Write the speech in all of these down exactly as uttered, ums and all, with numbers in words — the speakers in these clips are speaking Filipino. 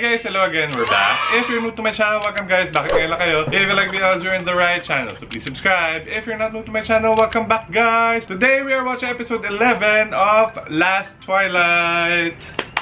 guys, hello again, we're back. If you're new to my channel, welcome guys, bakit ngayon lang kayo? If you like videos, you're in the right channel, so please subscribe. If you're not new to my channel, welcome back guys. Today we are watching episode eleven of Last Twilight.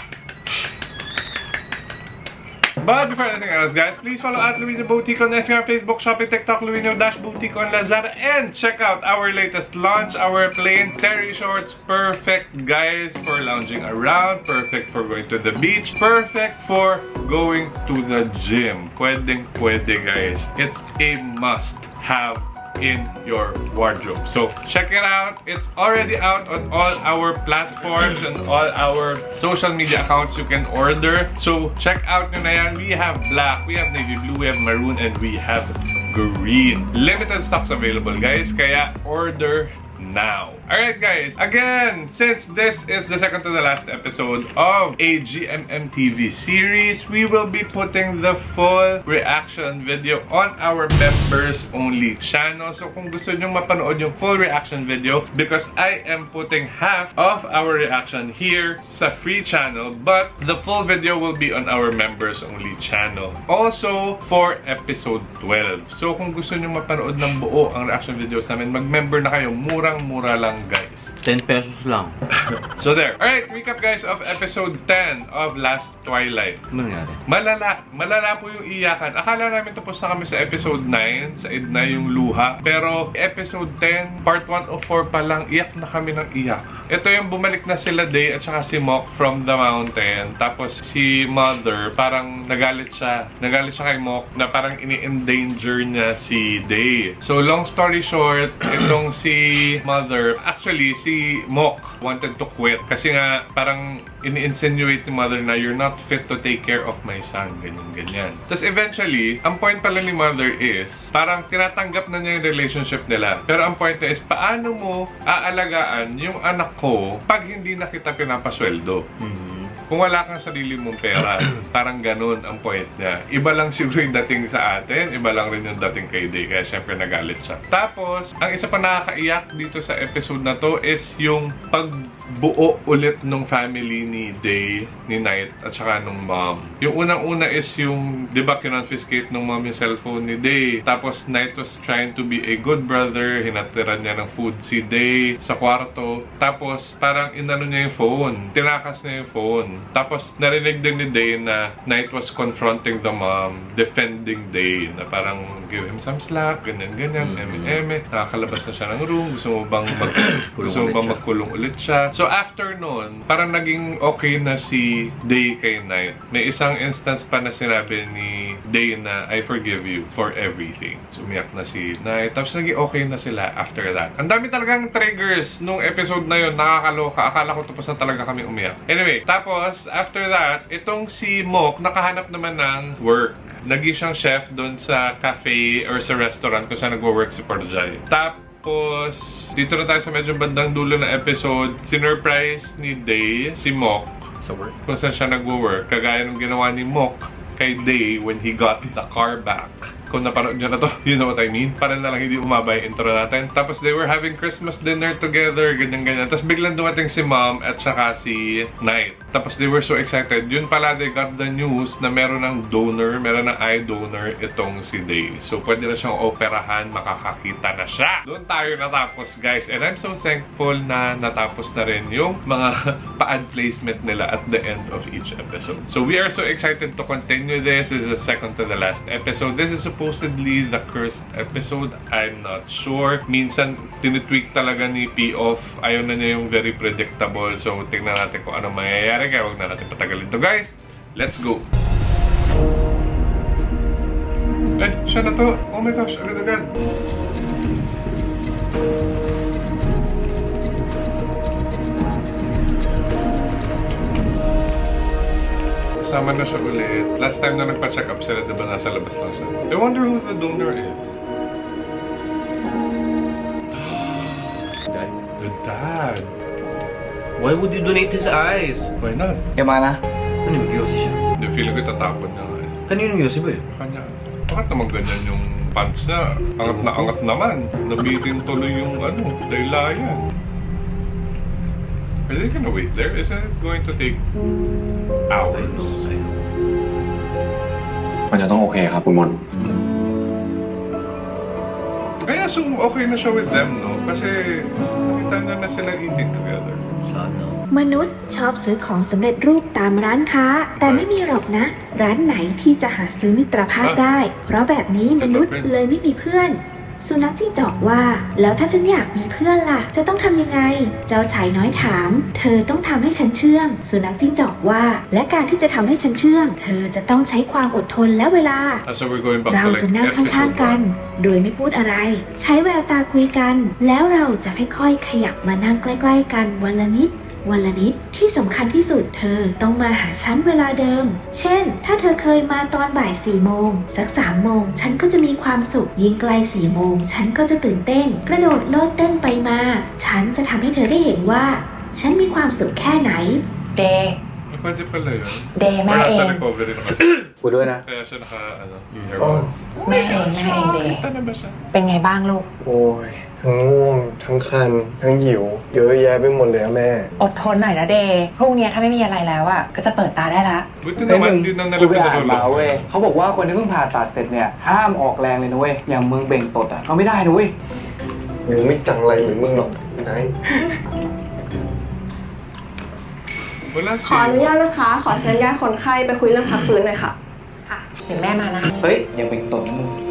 But before anything else, guys, please follow at Luino Boutique on Instagram, Facebook, Shopee, TikTok, Luino-Boutique on Lazada, and check out our latest launch, our plain terry shorts. Perfect, guys, for lounging around, perfect for going to the beach, perfect for going to the gym. Pwedeng pwede, guys. It's a must-have in your wardrobe. So check it out. It's already out on all our platforms and all our social media accounts. You can order. So check out nyo na yan. We have black, we have navy blue, we have maroon, and we have green. Limited stocks available, guys. Kaya order now. Alright guys, again, since this is the second to the last episode of a G M M T V series, we will be putting the full reaction video on our members only channel. So kung gusto nyo mapanood yung full reaction video, because I am putting half of our reaction here sa free channel, but the full video will be on our members only channel. Also for episode twelve. So kung gusto nyo mapanood ng buo ang reaction videos namin, mag-member na kayo. Murang-mura lang guys. ten pesos lang. So there. Alright, recap guys of episode ten of Last Twilight. Ano nangyari? Malala. Malala po yung iyakan. Akala namin tapos na kami sa episode nine, sa Edna yung luha. Pero episode ten, part one of four pa lang, iyak na kami ng iyak. Ito yung bumalik na sila Day at saka si Mok from the mountain. Tapos si Mother, parang nagalit siya. Nagalit siya kay Mok na parang ini-endanger niya si Day. So long story short, itong si Mother, actually, si Mok wanted to quit. Kasi nga, parang ini-insinuate ni Mother na you're not fit to take care of my son. Ganyan-ganyan. Tapos eventually, ang point pala ni Mother is, parang tinatanggap na niya yung relationship nila. Pero ang point niya is, paano mo aalagaan yung anak ko pag hindi na kita pinapasweldo? Mm-hmm. Kung wala kang sarili mong pera, parang ganun ang point niya. Iba lang siguro yung dating sa atin, iba lang rin yung dating kay Day, kaya syempre nagalit siya. Tapos, ang isa pa nakakaiyak dito sa episode na to is yung pagbuo ulit ng family ni Day, ni Night, at saka nung mom. Yung unang-una is yung, di ba, kinonfiscate ng mom yung cellphone ni Day. Tapos, Night was trying to be a good brother, hinatiran niya ng food si Day sa kwarto. Tapos, parang inano niya yung phone, tinakas niya yung phone. Tapos, narinig din ni Day na Night was confronting the mom, defending Day, na parang give him some slack, ganyan-ganyan, mm-hmm. eme-eme, nakakalabas na siya ng room, gusto mo bang, mag gusto mo bang magkulong ulit siya. So, after nun, parang naging okay na si Day kay Night. May isang instance pa na sinabi ni Day na, I forgive you for everything. So, umiyak na si Night. Tapos, naging okay na sila after that. Ang dami talagang triggers nung episode na yun, nakakaloka. Akala ko tapos na talaga kami umiyak. Anyway, tapos, after that, itong si Mok, nakahanap naman ng work. Naging siyang chef doon sa cafe or sa restaurant kung saan nagwo-work si Porjay. Tapos, dito na tayo sa medyo bandang dulo na episode. Sinurprise ni Day si Mok sa work kung saan siya nagwo-work. Kagaya ng ginawa ni Mok kay Day when he got the car back. Kung napanood nyo na to, you know what I mean? Para na lang hindi umabay intro natin. Tapos they were having Christmas dinner together, ganyan-ganyan. Tapos biglang dumating si Mom at saka si Night. Tapos they were so excited. Yun pala, they got the news na meron ng donor, meron ng eye donor itong si Day. So pwede na siyang operahan, makakakita na siya. Doon tayo natapos, guys. And I'm so thankful na natapos na rin yung mga pa-ad placement nila at the end of each episode. So we are so excited to continue this. This is the second to the last episode. This is supposedly the cursed episode. I'm not sure. Minsan, tinitweak talaga ni P-Off. Ayaw na niya yung very predictable. So, tingnan natin kung anong mangyayari. Kaya huwag na natin patagalin to, guys. Let's go! Eh, siya na to. Oh my gosh, agad-agad. Kasama na siya ulit. Last time na nagpa-check up sila, diba nasa labas lang siya. I wonder who the donor is. Dad. The dad. Why would you donate his eyes? Why not? Yung mana? Ano yung Yosi siya? Hindi, feeling ko tatapon na nga eh. Kanino yung Yosi ba yun? Kanya. Bakit naman ganyan yung pants niya? Angat na angat naman. Nabitin tuloy yung ano, laylayan. Are they gonna wait there? Isn't it going to take hours? มันจะต้องโอเคครับคุณมน I assume okay na siya with them, no? Kasi nakita na na sila eating together. Sana. มนุษย์ชอบซื้อของสำเร็จรูปตามร้านค้าแต่ไม่มีหรอกนะร้านไหนที่จะหาซื้อมิตรภาพได้เพราะแบบนี้มนุษย์เลยไม่มีเพื่อนสุนัขจิ้งจอกว่าแล้วถ้าฉันอยากมีเพื่อนล่ะจะต้องทำยังไงเจ้าชายน้อยถามเธอต้องทำให้ฉันเชื่องสุนัขจิ้งจอกว่าและการที่จะทำให้ฉันเชื่องเธอจะต้องใช้ความอดทนและเวลา So we're going back เรา to like จะนั่งข้างๆกันโดยไม่พูดอะไรใช้แววตาคุยกันแล้วเราจะค่อยๆขยับมานั่งใกล้ๆกันวันละนิดวันละนิดที่สำคัญที่สุดเธอต้องมาหาฉันเวลาเดิมเช่นถ้าเธอเคยมาตอนบ่ายสี่โมงสักสามโมงฉันก็จะมีความสุขยิ่งใกล้สี่โมงฉันก็จะตื่นเต้นกระโดดโลดเต้นไปมาฉันจะทำให้เธอได้เห็นว่าฉันมีความสุขแค่ไหนเด Pwede pala yun. เดแม่เอง Nasa recovery naman siya. กูด้วยนะ Kaya siya naka, ano, earbuds. แม่เองแม่เองเด Kita na ba siya? เป็นไงบ้างลูกโอ้ยทั้งง่วงทั้งคันทั้งหิวเยอะแยะไปหมดเลยอะแม่อดทนหน่อยนะเดพรุ่งนี้ถ้าไม่มีอะไรแล้วอ่ะก็จะเปิดตาได้ละ Buti เฮ้ยมึง naman, di na กูไป nalapit อ่าน na มาเว้ยเขาบอกว่าคนที่เพิ่งผ่าตัดเสร็จเนี่ยห้ามออกแรงเลยนะเว้ยอย่างมึงเบ่งตดอ่ะก็ไม่ได้นะเว้ยหรือไม่จังไรเหมือนมึงหรอกนาย Wala ขออนุ siya. ญาตนะคะ ขอเชิญญาติคนไข้ไปคุยเรื่องพักฟื้นหน่อยค่ะค่ะเดี๋ยวแม่มานะเฮ้ยยังเบ่งตดนะมึง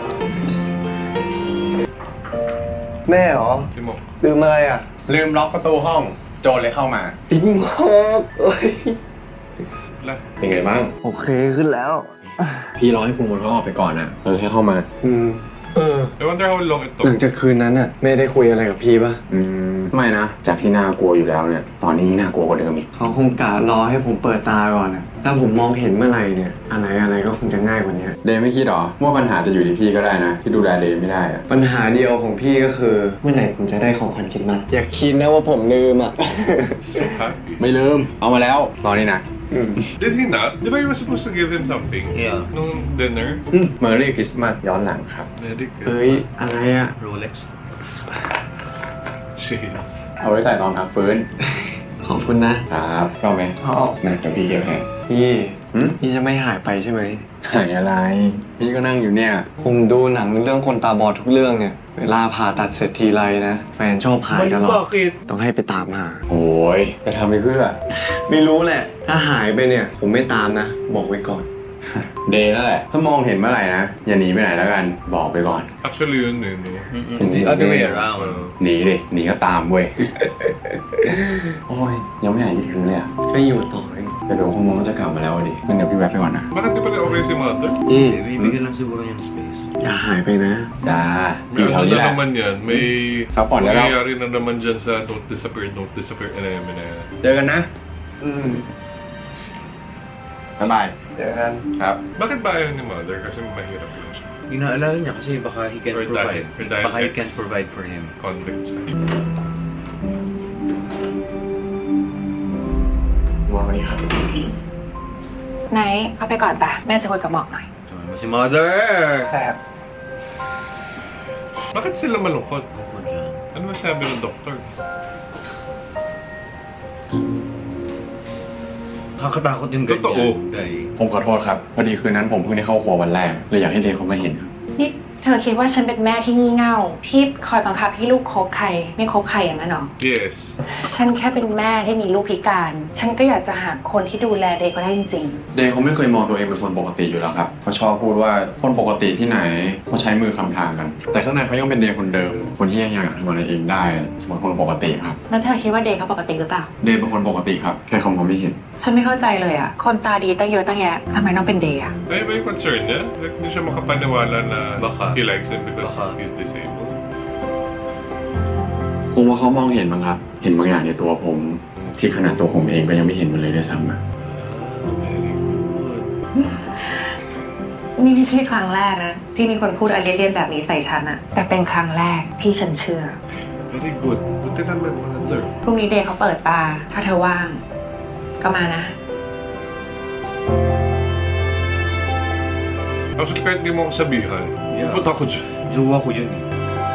แม่เหรอ Si Mo. ลืมอะไรอ่ะลืมล็อกประตูห้องโจรเลยเข้ามาจริงมากเอ้ย Wala. เป็นไงบ้างโอเคขึ้นแล้วพี่รอให้คุณมนเขาออกไปก่อนนะเออแค่เข้ามาอืมเออ I wonder how long it หลัง took. จากคืนนั้นอ่ะแม่ได้คุยอะไรกับพี่ปะอืมไม่นะ จากที่น่ากลัวอยู่แล้วเนี่ย ตอนนี้น่ากลัวกว่าเดิมอีกเขาคงกะรอให้ผมเปิดตาก่อนอ่ะถ้าผมมองเห็นเมื่อไหร่เนี่ยอะไรอะไรก็คงจะง่ายกว่านี้เดย์ไม่คิดหรอว่าปัญหาจะอยู่ที่พี่ก็ได้นะ ที่ดูแลเดย์ไม่ได้อะปัญหาเดียวของพี่ก็คือเมื่อไหร่ผมจะได้ของขวัญคริสต์มาสอย่าคิดนะว่าผมลืมอ่ะ So happy. ไม่ลืม เอามาแล้ว ตอนนี้นะอืม Did he not? Di ba you were supposed to give him something? Yeah. Nung dinner? เมอร์รี่คริสต์มาสย้อนหลังครับ Very เอ้ย good. อะไรอ่ะ Rolex. Shades. เอาไว้ใส่ตอนพักฟื้นขอบคุณนะครับชอบไหมชอบนะแต่พี่เก็บแทนพี่หืมพี่จะไม่หายไปใช่ไหมหายอะไร พี่ก็นั่งอยู่เนี่ยผมดูหนังเรื่องคนตาบอดทุกเรื่องเนี่ย เวลาผ่าตัดเสร็จทีไรนะแฟนชอบหายตลอด Bakit? ต้องให้ไปตามหาโอ้ยจะทำไปเพื่อไม่รู้แหละ ถ้าหายไปเนี่ย ผมไม่ตามนะ บอกไว้ก่อนเดย์นั่นแหละ ถ้ามองเห็นเมื่อไหร่นะ อย่าหนีไปไหนแล้วกัน บอกไปก่อน Actually, yun eh, no? It's the other way around. หนีดิ หนีก็ตามเว้ย โอ้ย ยังไม่หายคิดถึงเลยอ่ะก็อยู่ต่อเองแต่เดี๋ยวคงมองก็จะกลับมาแล้วอะดิงั้นเดี๋ยวพี่แวะไปก่อนนะ Bakit di pa rin okay si mother? พี่ Bibigyan lang siguro niya ng space. อย่าหายไปนะจ้า อ May ยู่แถว ano นี้ na แหละ naman yan. May Kapon na lang. mangyayari na naman dyan sa don't disappear, don't disappear, and ayan, and ayan. เจอกันนะอืมบ๊ายบายเดี๋ยวกันครับ Bakit ba ayaw ni mother? Kasi mahirap yun siya. Inaalala niya kasi baka he can't Or provide. dahil- or dahil Baka you ex- can't provide for him. Convict siya. มองมาดีครับไหนเอาไปก่อนปะแม่จะคุยกับหมอกหน่อย Sabi mo si mother! แต่ Bakit sila malungkot? Ako dyan. Ano masabi ng doktor? Nakakatakot yung Totoo. ganyan. Guy. ผมขอโทษครับ พอดีคืนนั้นผมเพิ่งได้เข้าครัววันแรก เลยอยากให้เดย์เขามาเห็นครับนี่เธอคิดว่าฉันเป็นแม่ที่งี่เง่าที่คอยบังคับให้ลูกคบใครไม่คบใครอย่างนั้นหรอ Yes. ฉันแค่เป็นแม่ที่มีลูกพิการ ฉันก็อยากจะหาคนที่ดูแลเด็กก็ได้จริงเดย์เขาไม่เคยมองตัวเองเป็นคนปกติอยู่แล้วครับเขาชอบพูดว่าคนปกติที่ไหนเขาใช้มือคำทางกัน แต่ข้างในเขายังเป็นเดย์คนเดิม คนที่ยังอยากทำอะไรเองได้เหมือนคนปกติครับๆแล้วเธอคิดว่าเด็กเขาปกติหรือเปล่าเดย์เป็นคนปกติครับ แค่เขามองไม่เห็นฉันไม่เข้าใจเลยอ่ะคนตาดีตั้งเยอะตั้งแยะทำไมต้องเป็นเด็กอ่ะ Ay, ba yung concern niya? Like, hindi siya makapaniwala na Baka. he likes him because Baka. he's disabled. คงว่าเขามองเห็นมั้งครับ เห็นบางอย่างในตัวผม ที่ขนาดตัวผมเองก็ยังไม่เห็นมันเลยด้วยซ้ำอะ Very good. นี่ไม่ใช่ครั้งแรกนะที่มีคนพูดอะไรเลี่ยนๆแบบนี้ใส่ฉันอะแต่เป็นครั้งแรกที่ฉันเชื่อ Very good. Buti naman, mother. พรุ่งนี้เดย์เขาเปิดตาถ้าเธอว่าง ก็มานะ Tapos kahit di mo ako sabihan, Yeah. punta ko dyan. Jowa ko yun eh.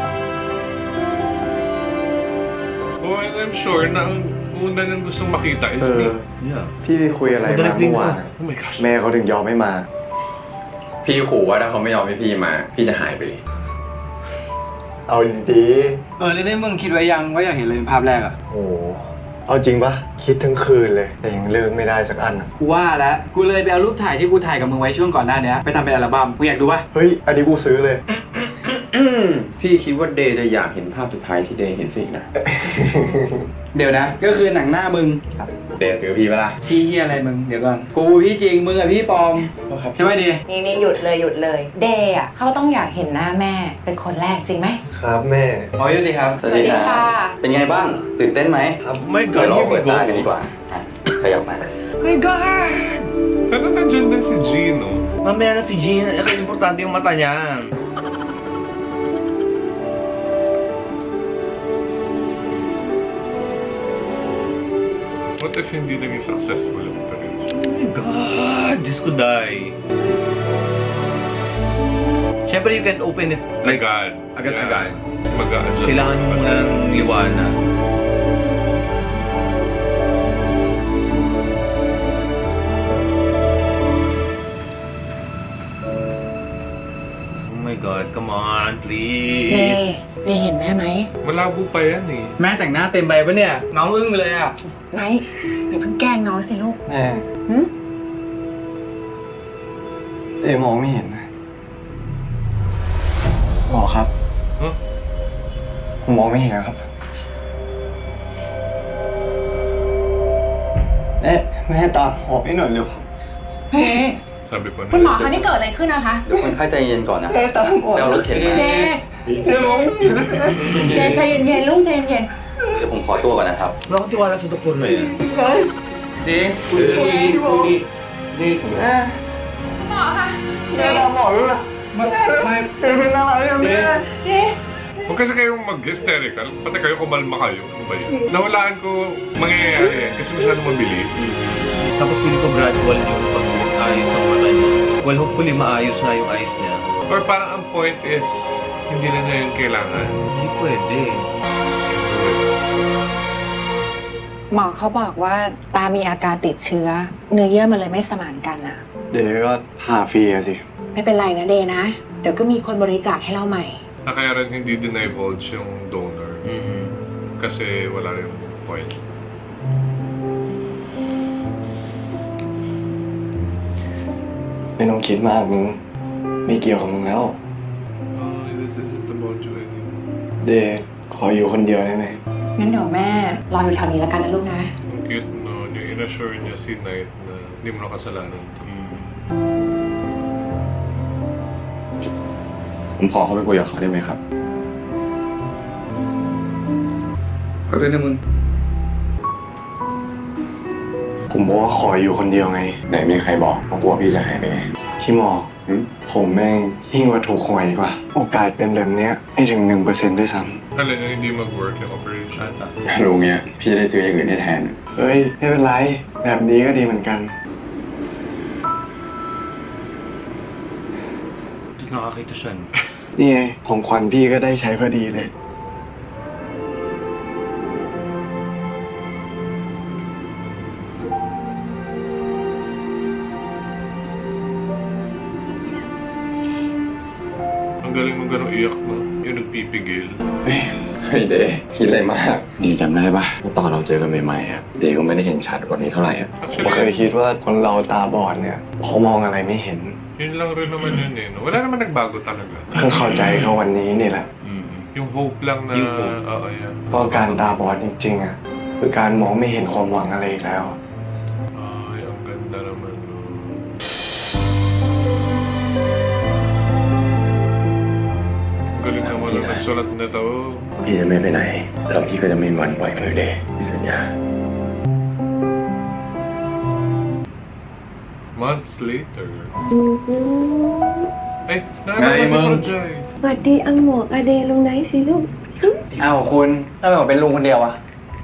Oh, and I'm sure na ang una nang gustong makita is เอ me. อ Yeah. พี่ไปคุยอะไรมาเมื่อวานอะ Oh my gosh. แม่เขาถึงยอมไม่มาพี่ขู่ว่าถ้าเขาไม่ยอมให้พี่มา พี่จะหายไปเลยเอาดีเออแล้วนี่มึงคิดไว้ยังว่าอยากเห็นอะไรเป็นภาพแรกอะๆโอ้เอาจริงปะคิดทั้งคืนเลย แต่ยังเลิกไม่ได้สักอันอะกูว่าแล้วกูเลยไปเอารูปถ่ายที่กูถ่ายกับมึงไว้ช่วงก่อนหน้านี้ไปทำเป็นอัลบั้มมึงอยากดูปะเฮ้ย อันนี้กูซื้อเลยพี่คิดว่าเดย์จะอยากเห็นภาพสุดท้ายที่เดย์เห็นสินะเดี๋ยวนะ ก็คือหนังหน้ามึงเดย์ซื้อพี่ปะล่ะพี่เฮียอะไรมึงเดี๋ยวก่อนกูพี่จริงมึงอะพี่ปลอมใช่ไหมดีนี่นี่หยุดเลยหยุดเลย เดย์อ่ะเขาต้องอยากเห็นหน้าแม่เป็นคนแรกจริงไหมครับแม่อ๋อสวัสดีครับสวัสดีค่ะเป็นไงบ้าง ตื่นเต้นไหมครับไม่เกิดเราเปิดหน้ากันดีกว่าอ่ะขยับมา My God! Sana nandiyan din si Gino? Mamaya na si Gina. Eh, importante yung mata niya. What if hindi naging successful yung operation? Oh my God! Diyos ko, die. Siyempre, you can't open it like Agad. agad-agad. Yeah. Mag-a-adjust. Kailangan mo muna ng liwanag. Oh my God, come on, เด please. ย์เดย์เห็นแม่ไหม Malabo pa yan eh. แม่แต่งหน้าเต็มใบปะเนี่ยน้องอึ้งไปเลยอะไหนอย่าเพิ่งแกล้งน้องสิลูกแม่หึเอ๋มองไม่เห็นนะหมอครับ Huh? ผมมองไม่เห็นนะครับ แม่แม่ตามหอให้หน่อยเร็วเดย์ Sabi ko na. คุณหมอคะนี่เกิดอะไรขึ้นนะคะเดี๋ยวคนไข้ใจเย็นก่อนนะแม่ตามหอไปเอารถเข็นมาเดย์เดี๋ยวมองไม่เห็นเดย์ใจเย็นๆลูกใจเย็นเดี๋ยวผมขอตัวก่อนนะครับเราต้องtiwala sa doktor na yan. ดีดีดีดีแม่ๆคุณหมอคะเดแม่ย์ตามหมอด้วยนะไม่ไม่เป็นอะไรอะแม่เดย์ Huwag kasi kayong mag-hysterical. Pati kayo kumalma kayo. Ano ba yun? Nawalaan ko mangyayari yan kasi masyado mabilis. Tapos feeling ko gradual yung pag-ayos ng mata niya. Well, hopefully maayos na yung eyes niya. Or parang ang point is, hindi na niya yung kailangan. Hindi pwede. หมอเขาบอกว่าตามีอาการติดเชื้อ เนื้อเยื่อมันเลยไม่สมานกันอะเดี๋ยวก็ผ่าฟรีอะสิไม่เป็นไรนะเดย์นะ เดี๋ยวก็มีคนบริจาคให้เราใหม่ Na kaya rin hindi dinivulge yung donor. Mm-hmm. Kasi wala yung point. ไม่ต้องคิดมากมึง ไม่เกี่ยวกับมึงแล้ว Oh, this isn't about you anymore. เดย์ขออยู่คนเดียวได้ไหมงั้นเดี๋ยวแม่รออยู่แถวนี้แล้วกันนะลูกนะ Ang cute no, yung in-assure niya si Knight na hindi mo na kasalanan to. ผมขอเข้าไปคุยกับเขาได้ไหมครับขอด้วยนะมึงผมบอกว่าขออยู่คนเดียวไงไหนมีใครบอกว่ากลัวพี่จะหายไปไงพี่หมอหึผมแม่งยิ่งกว่าถูกหวยกว่า โอกาสเป็นแบบเนี้ยไม่ถึงหนึ่งเปอร์เซ็นต์ด้วยซ้ Alin na hindi mag-work yung operation. Ata. ถ้ารู้เงี้ยพี่จะได้ซื้ออย่างอื่นให้แทนำเฮ้ย ไม่เป็นไร แบบนี้ก็ดีเหมือนกัน Tapos nakakita siya. นี่ไงของขวัญพี่ก็ได้ใช้พอดีเลย Ang galing mo ganun iyak mo. Yung nagpipigil. เฮ้ยเฮ้ยเดย์คิดอะไรมากดีจำได้ปะว่าตอนเราเจอกันใหม่ๆอะเดย์ก็ไม่ได้เห็นชัดกว่านี้เท่าไหร่อะผมเคย Actually, คิดว่าคนเราตาบอดเนี่ยเขามองอะไรไม่เห็น yun lang rin naman yun eh. No? Wala naman nagbago talaga. เพิ่งเข้าใจเขาวันนี้นี่แหละ Mm-hmm. Yung hope lang na... Yung hope. Oo, yan. เพราะการตาบอดจริงๆอ่ะคือการมองไม่เห็นความหวังอะไรอีกแล้ว Ay, ang ganda naman. No? Ang galing naman ang nagsulat na to. พี่จะไม่ไปไหนแล้วพี่ก็จะไม่มีวันปล่อยมือเดย์พี่สัญญา Months later. อืม Ay, Ngay, naalala Ma'am. ko Joy. สวัสดีอังหมอกอาเดลงไหนสิลูกอ้าวคุณทำไมผมเป็นลุงคนเดียวอะ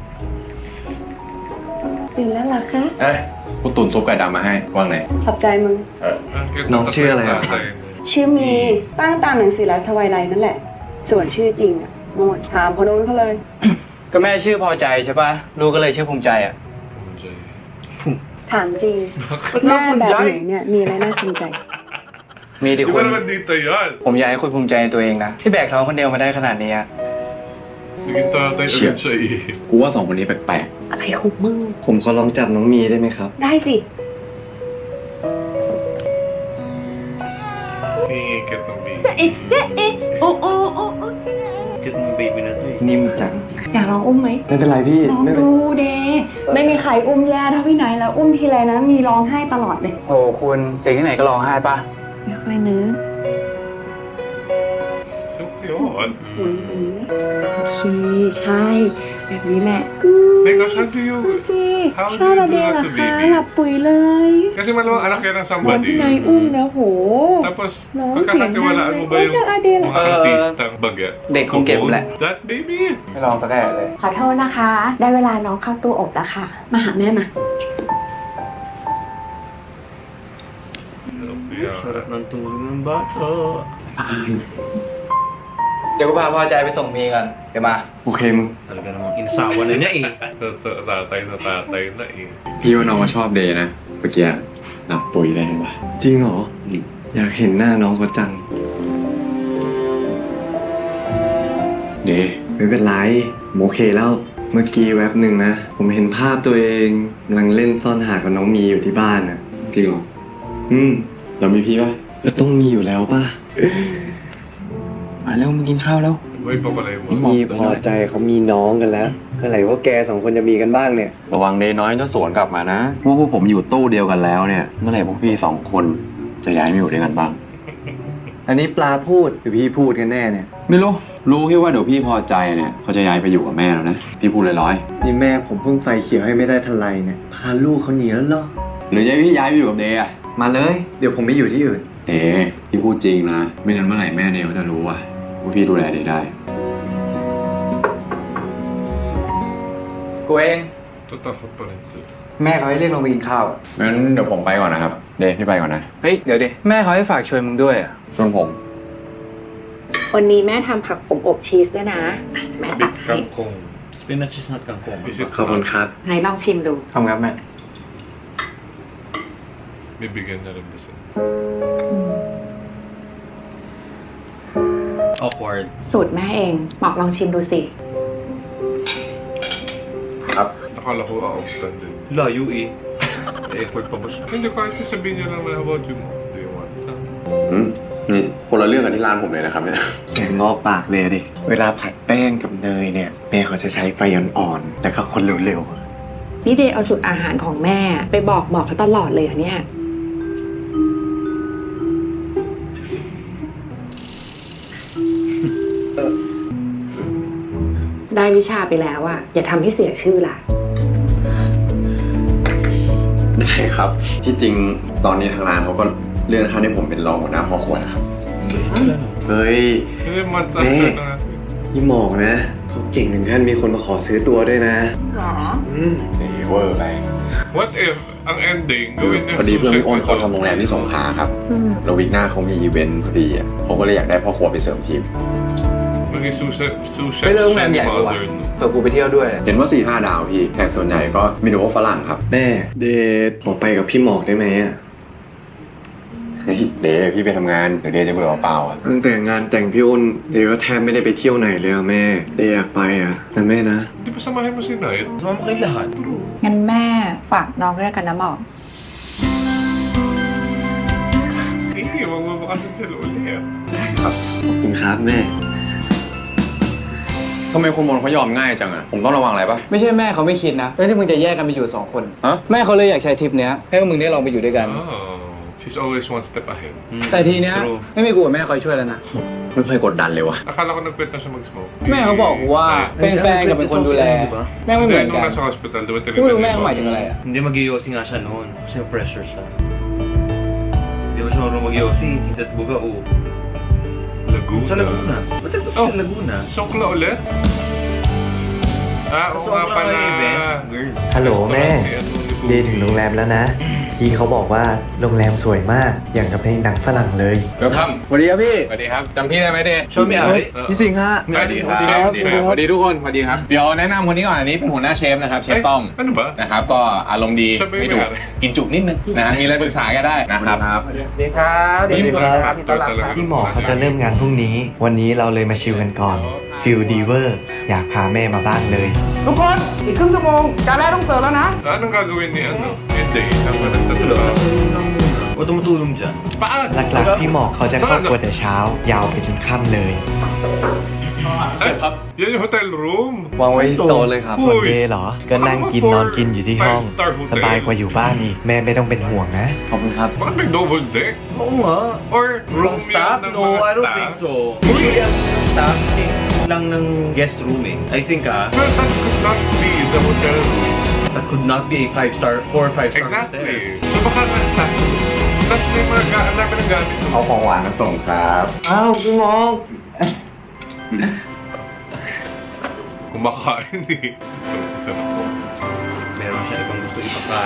ตื่นแล้วเหรอคะเอ้ยกูตุนซุปไก่ดำมาให้ว่างไหนขอบใจมึงเออ Ang cute น้อง ng ชื่ออะไรอะ tatay mo. ชื่อมีตั้งตามหนังสือรัฐทวายไลนั่นแหละ ส่วนชื่อจริงอะโมดถามคนโน้นเขาเลยก็แม่ชื่อพอใจใช่ปะลูกก็เลยชื่อภูมิใจอะ Joy. ถามจริง แม่แบบไหนเนี่ยมีอะไรน่าภูมิใจมีดิ Di คุ ba ณ naman dito yun? ผมอยากให้คุณภูมิใจในตัวเองนะ ที่แบกท้องคนเดียวมาได้ขนาดนี้อะ Naging tatay agad siya eh. กูว่าสองคนนี้แปลกอะไรของมึงผมขอลองจับน้องมีได้ไหมครับได้สิ Hingikit ng baby. เอ๊ะเจ๊เอ๊ะโอ้โอ้โอ้โอ้ Cute ng baby na to eh. นิ่มจังอยากลองอุ้มไหมไม่เป็นไรพี่ลองไม่เป็นดูเดไม่มีใครอุ้มแย่เท่าพี่ไหนแล้ว อุ้มทีไรนะมีร้องไห้ตลอดเลยโอ้คุณเด็กที่ไหนก็ร้องไห้ป่ะไม่ค่อยเนื้อ So cute. หมุนตรงนี้โอเคใช่ แบบนี้แหละ My gosh, how do ดู you... สิ How ชอบ do อะ you เด do เหร that อ to คะ baby? หลับปุ๋ยเลย Kasi malamang anak yan ng วัน somebody. พี่ไหนอุ้มแล้วโห Tapos, ร้องเสียงดัง pagkakatiwalaan เลย mo ba โอ้ yung เจออาเดเหรอ mga artistang baget? เด็กคงเก็บแหละ That baby! ไม่ลองสักแอะเลยขอโทษนะคะ ได้เวลาน้องเข้าตู้อบแล้วค่ะมาหาแม่มา Sarap ng tulog ng bata. เดี๋ยวกูพาพ่อใจไปส่งมีก่อนเดี๋ยวมาโอเคมึง Talaga namang inasawa na niya eh. Tatay na tatay na eh. ๆพี่ว่าน้องก็ชอบเดย์นะเมื่อกี้หลับปุ๋ยได้เห็นปะจริงเหรออืมอยากเห็นหน้าน้องเขาจังเดย์ไม่เป็นไรผมโอเคแล้ว เมื่อกี้แวบหนึ่งนะ ผมเห็นภาพตัวเองกำลังเล่นซ่อนหากับน้องมีอยู่ที่บ้านอ่ะจริงเหรออืมเรามีพี่ปะก็ต้องมีอยู่แล้วป่ะมาเร็วมากินข้าวแล้ว Uy, papalay mo. มีพอใจเขามีน้องกันแล้ว เมื่อไหร่ว่าแกสองคนจะมีกันบ้างเนี่ยระวังเดย์น้อยจะสวนกลับมานะว่าพวกผมอยู่ตู้เดียวกันแล้วเนี่ยเมื่อไหร่พวกพี่สองคนจะย้ายมาอยู่ด้วยกันบ้างอันนี้ปลาพูดหรือพี่พูดกันแน่เนี่ยไม่รู้รู้แค่ว่าเดี๋ยวพี่พอใจเนี่ยเขาจะย้ายไปอยู่กับแม่แล้วนะพี่พูดลอยนี่แม่ผมเพิ่งไฟเขียวให้ไม่ได้ทันไรเนี่ย พาลูกเขาหนีแล้วเหรอๆหรือจะให้พี่ย้ายไปอยู่กับเดย์อะมาเลย เดี๋ยวผมไม่อยู่ที่อื่นเดย์พี่พูดจริงนะไม่งั้นเมื่อไหร่แม่เดย์เขาจะรู้ว่าว่าพี่ดูแลเดย์ได้กูเอง Tatakot pa rin sila. แม่เขาให้เรียกลงไปกินข้าวอะงั้นเดี๋ยวผมไปก่อนนะครับเดย์พี่ไปก่อนนะเฮ้ยเดี๋ยวดิแม่เขาให้ฝากชวนมึงด้วยอ่ะชวนผมวันนี้แม่ทำผักขมอบชีสด้วยนะ แม่ตัก Big ให้ kangkong. Spinach is not kangkong. Is it ขอบคุณครับไหนลองชิมดูทำครับแม่ Bibigyan na rin ba sila? Awkward. สูตรแม่เองหมอกลองชิมดูสิ Akala ko auktan din. Layo eh. May effort pa ba siya? Hindi, kahit sabihin niyo naman about you. Do you want some? อืมนี่คนละเรื่องกันที่ร้านผมเลยนะครับเนี่ยเสียงงอกปากเลยดิ เวลาผัดแป้งกับเนยเนี่ย แม่เขาจะใช้ไฟอ่อนๆ แล้วก็คนเร็วนี่เดย์เอาสูตรอาหารของแม่ ไปบอกบอกเขาตลอดเลยเหรอเนี่ย ได้วิชาไปแล้วอะอย่าทำให้เสียชื่อล่ะได้ครับ ที่จริงตอนนี้ทางร้านเขาก็เลื่อนขั้นให้ผมเป็นรองหัวหน้าพ่อครัวนะครับๆ เฮ้ย Hindi, months Eh. after na natin. พี่หมอกนะเขาเก่งถึงขั้นมีคนมาขอซื้อตัวด้วยนะหรออืมเดย์เวอร์ไป What if ang ending, gawin niya พอดีเพื่อน sushi พี่อ้นเขา ito? ทำโรงแรมที่สงขลาครับอืมแล้ววีคหน้าเขามีอีเวนต์พอดีอ่ะเขาก็เลยอยากได้พ่อครัวไปเสริมทีม Maging sushi, sushi ไปเริ่มโรงแรมใหญ่กว่า mother, no? เผื่อกูไปเที่ยวด้วยเห็นว่าสี่ห้าดาวพี่แขกส่วนใหญ่ก็มีดูว่าฝรั่งครับแม่เดทขอไปกับพี่หมอกได้ไหมอ่ะเฮ้ยเดย์พี่ไปทำงานเดี๋ยวเดย์จะเบื่อเปล่าๆอ่ะตั้งแต่งานแต่งพี่อ้นเดย์ก็แทบไม่ได้ไปเที่ยวไหนเลยอะแม่ เดย์อยากไปอ่ะนะแม่นะ Di ba samahin mo si Knight? Sumama kayo lahat. งั้นแม่ฝากน้องด้วยกันนะหมอก Eh, magbabakasin sila ulit. ขอบคุณครับแม่ทำไมคุณมนต์เขายอมง่ายจังอ่ะผมต้องระวังอะไรปะไม่ใช่แม่เขาไม่คิดนะเรื่องที่มึงจะแยกกันไปอยู่สองคนฮะแม่เขาเลยอยากใช้ทริปเนี้ยให้พวกมึงได้ลองไปอยู่ด้วยกัน Oh, she's always one step ahead. แต่ทีเนี้ย True. ไม่มีกูกับแม่คอยช่วยแล้วนะไม่ค่อยกดดันเลยวะ Akala ko nagkwento siya mag-smoke. แม่เขาบอกกูว่าเป็นแฟนกับเป็นคนดูแล แม่งไม่เหมือน Nung กัน nasa hospital, di ba กูรู้ tinignan แม่ niya เขา yung หมายถึง bodies? อะไรอ่ะ Hindi mag-yosi nga siya noon. Kasi pressure siya. Hindi ba siya marunong mag-yosi? Hita't buga o. Laguna. Sa Laguna. Ba't ito Oh. sa Laguna? Sokla ulit? Ah, Sa oo nga sobrang pala. event. Weird. ฮัลโหลแม่ Si ano, ni เดย์ถึงโรงแรมแล้วนะ Bobby. พี่เขาบอกว่าโรงแรมสวยมากอย่างกับเพลงดังฝรั่งเลยเวลคัมสวัสดีครับพี่สวัสดีครับจำพี่ได้ไหมเดช่วยไม่เอาพี่สิงห์ฮะสวัสดีครับสวัสดีครับสวัสดีทุกคนสวัสดีครับเดี๋ยวแนะนำคนนี้ก่อนอันนี้เป็นหัวหน้าเชฟนะครับเชฟต้อม Ano ba? นะครับก็อารมณ์ดีชอบไม่ไม่ดุไม่อะไรกินจุนิดนึงนะฮะมีอะไรปรึกษาก็ได้นะครับสวัสดีครับสวัสดีครับพี่ต้อนรับครับพี่หมอเขาจะเริ่มงานพรุ่งนี้ วันนี้เราเลยมาชิลกันก่อนฟิลดีเวอร์อยากพาแม่มาบ้านเลยทุกคน อีกครึ่งชั่วโมงจานแรกต้องเสิร์ฟแล้วนะ Anong gagawin ni ano? Hindi. Ako nagtatrabaho. Huwag tumutulong dyan. Paan? หลักๆพี่หมอเขาจะเข้าครัวแต่เช้ายาวไปจนค่ำเลยเสร็จครับ Yan yung hotel room. วางไว้ที่โต๊ะเลยครับ ส่วนอุ้ยเดย์เหรอ ก็นั่งกินนอนกินอยู่ที่ห้อง สบายกว่าอยู่บ้านอีก แม่ไม่ต้องเป็นห่วงนะ ขอบคุณครับ Bakit may double deck? Oo nga. Or Pang room staff? yan ng No, mga I don't staff? think so. Usually ang staff, eh, lang ng guest room eh. I think ah, Well, that could not be the hotel room. that could not be a five-star, four or five-star hotel. Exactly. So baka na staff. Tapos may mga ga- ang dami ng gamit. เอาของหวานมาส่งครับอ้าวพี่หมอ Kumakain eh. Sarap po. Meron siya ibang gusto ipakain.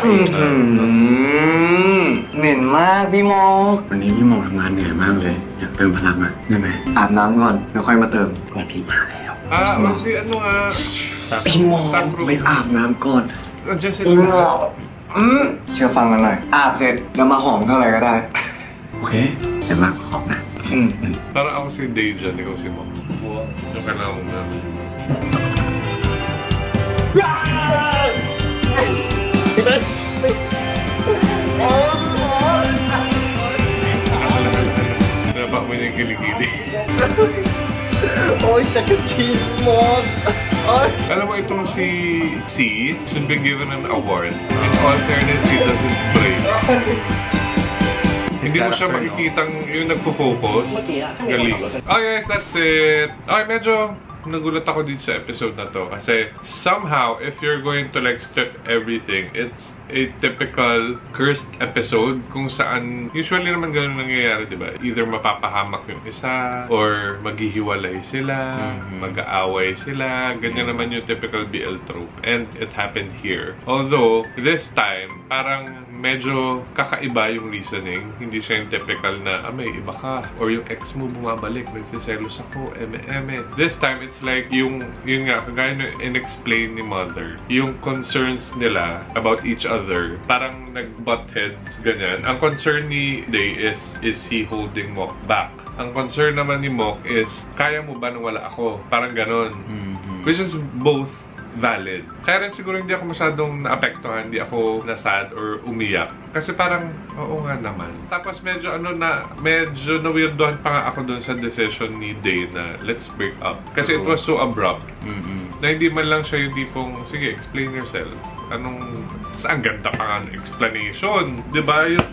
เหม็นมากพี่หมอวันนี้พี่หมอทำงานเหนื่อยมากเลย อยากเติมพลังอ่ะได้ไหมอาบน้ำก่อนแล้วค่อยมาเติมก่อนพี่มาแล้ว Ah, hindi ano nga. พี่หมอไปอาบน้ำก่อน Nandiyan พี่หมอ sila. อืมเชื่อฟังกันหน่อย อาบเสร็จแล้วมาหอมเท่าไหร่ก็ได้โอเคเดี๋ยวมาขอบนะอืม Parang ako si Dave dyan, ikaw si Mom. Yung kailangan mo na. Napa mo niya yung kilikili. โอ๊ยจักรจีหมอ Alam mo itong si C should be given an award. In all fairness, he doesn't break. Hindi mo siya makikitang yung nagpo-focus. Galing. Oh yes, that's it. Okay, medyo nagulat ako dito sa episode na to kasi somehow if you're going to like strip everything, it's a typical cursed episode kung saan usually naman ganun nangyayari, di ba? Either mapapahamak yung isa or maghihiwalay sila, mm-hmm. mag-aaway sila. Ganyan naman yung typical B L trope. And it happened here. Although, this time, parang medyo kakaiba yung reasoning. Hindi siya yung typical na, ah, may iba ka. Or yung ex mo bumabalik, nagsiselos ako, eme-eme. This time, it's like yung, yun nga, kagaya na in-explain ni Mother, yung concerns nila about each other, parang nag-butt heads, ganyan. Ang concern ni Day is, is he holding Mok back? Ang concern naman ni Mok is, kaya mo ba nang wala ako? Parang ganon. Mm-hmm. Which is both valid. Kaya rin siguro hindi ako masyadong naapektuhan, hindi ako nasad or umiyak. Kasi parang, oo nga naman. Tapos medyo ano na, medyo na-weirdohan pa nga ako dun sa decision ni Day na let's break up. Kasi it was so abrupt. Mm-hmm. Na hindi man lang siya yung tipong, sige, explain yourself. Anong, ang ganda pa nga ng explanation. Diba? Yung,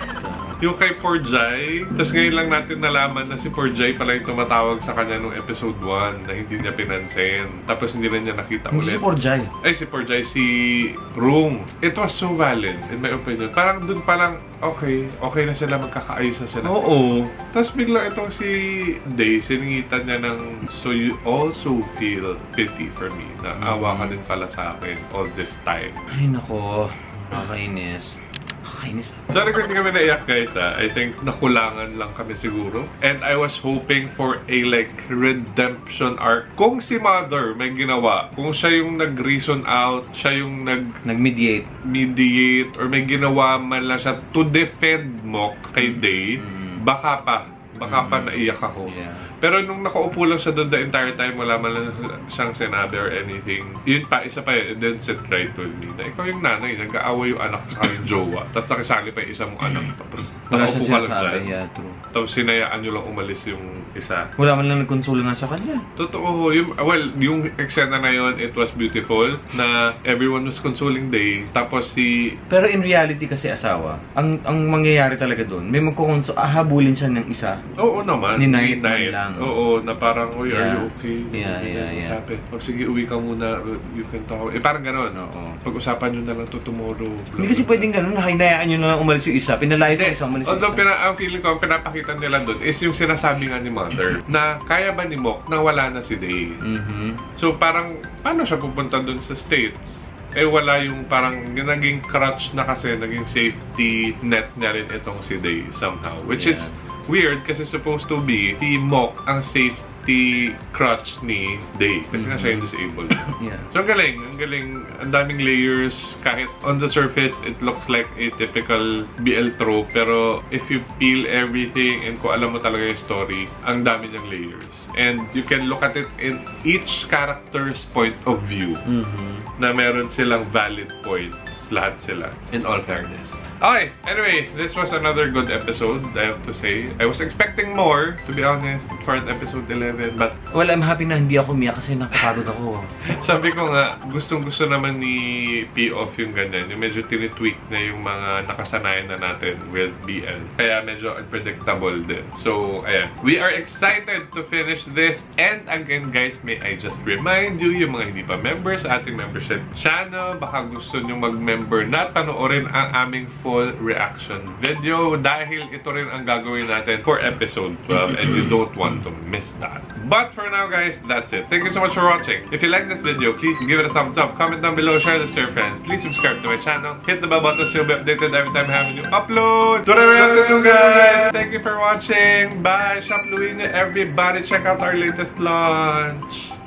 yung kay Porjay, tapos ngayon lang natin nalaman na si Porjay pala yung tumatawag sa kanya nung episode one na hindi niya pinansin. Tapos hindi na niya nakita Hindi ulit. si Porjay. Ay, si Porjay, si Rung. It was so valid, in my opinion. Parang dun palang, okay, okay na sila, magkakaayos na sila. Oo. Tapos bigla itong si Day, siningitan niya ng, so you also feel pity for me, na awa ka din pala sa akin all this time. Ay nako, nakakainis. Nakakainis. Sorry kung hindi kami naiyak guys ha. I think nakulangan lang kami siguro. And I was hoping for a like redemption arc. Kung si Mother may ginawa, kung siya yung nag-reason out, siya yung nag Nag-mediate. mediate or may ginawa man lang siya to defend Mok kay Day, mm. baka pa. Baka pa naiyak ako. Yeah. Pero nung nakaupo lang siya doon the entire time, wala man lang siyang sinabi or anything. Yun pa, isa pa yun. And then sit right with me. Na ikaw yung nanay, nag-aaway yung anak sa yung jowa. Tapos nakisali pa yung isa mong anak. Tapos Wala nakaupo siya ka lang sinasabi. dyan. Yeah, true. Tapos sinayaan nyo lang umalis yung isa. Wala man lang nagkonsulo nga sa kanya. Totoo. Yung, well, yung eksena na yun, it was beautiful. Na everyone was consoling Day. Tapos si... Pero in reality kasi asawa, ang ang mangyayari talaga doon, may magkukonso, ahabulin siya ng isa. Oo naman. Ni Night lang. Oo, na parang, uy, Yeah. are you okay? Yeah, yeah, yeah. Happened? O sige, uwi ka muna. You can talk. Eh, parang gano'n. Oo. Pag-usapan nyo na lang to tomorrow. Hindi kasi pwedeng ganun, hinayaan nyo na lang umalis yung isa, pinalayas yung isa, umalis yung Although, isa. pina ang feeling ko, ang pinapakita nila doon is yung sinasabi nga ni Mother na kaya ba ni Mok na wala na si Day? Mm-hmm. So, parang, paano siya pupunta doon sa States? eh wala yung parang naging crutch na kasi, naging safety net niya rin itong si Day somehow. Which Yeah. is weird kasi supposed to be si Mok ang safety crutch ni Day. Kasi nga siya yung disabled. Yeah. So, ang galing. Ang galing. Ang daming layers. Kahit on the surface, it looks like a typical B L trope. Pero, if you peel everything and kung alam mo talaga yung story, ang dami niyang layers. And you can look at it in each character's point of view. Mm-hmm. Na meron silang valid points. Lahat sila. In all fairness. Okay, anyway, this was another good episode, I have to say. I was expecting more, to be honest, for episode eleven, but Well, I'm happy na hindi ako umiyak kasi nakapagod ako. sabi ko nga, gustong-gusto naman ni P-Off yung ganyan, yung medyo tinitweak na yung mga nakasanayan na natin with B L. Kaya medyo unpredictable din. So, ayan. We are excited to finish this. And again, guys, may I just remind you, yung mga hindi pa members sa ating membership channel, baka gusto nyo mag-member na, panoorin ang aming full reaction video dahil ito rin ang gagawin natin for episode twelve and you don't want to miss that. But for now, guys, that's it. Thank you so much for watching. If you like this video, please give it a thumbs up, comment down below, share this to your friends. Please subscribe to my channel, hit the bell button so you'll be updated every time I have a new upload. Whatever you have to do, guys. Thank you for watching. Bye. Shop Luina, everybody. Check out our latest launch.